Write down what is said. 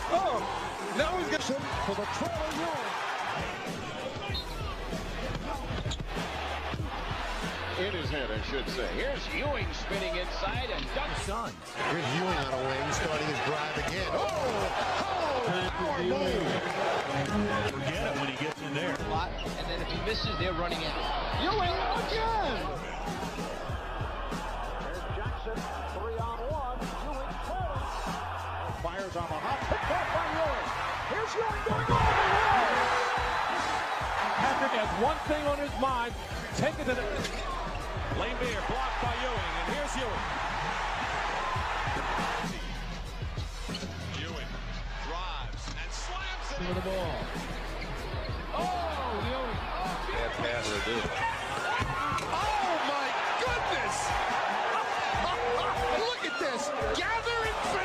Oh, now he's going for the trailer Ewing. In his head, I should say. Here's Ewing spinning inside and dunks. Here's Ewing on a wing, starting his drive again. Power move. Forget it when he gets in there. And then if he misses, they're running in. Ewing again! There's Jackson, 3-on-1. Ewing fires on the hop, picked off by Ewing. Here's Ewing going all the way! Patrick has one thing on his mind. Take it to the lane beer, blocked by Ewing, and here's Ewing. Ewing drives and slams it. The ball. Oh, Ewing. Bad pass to do.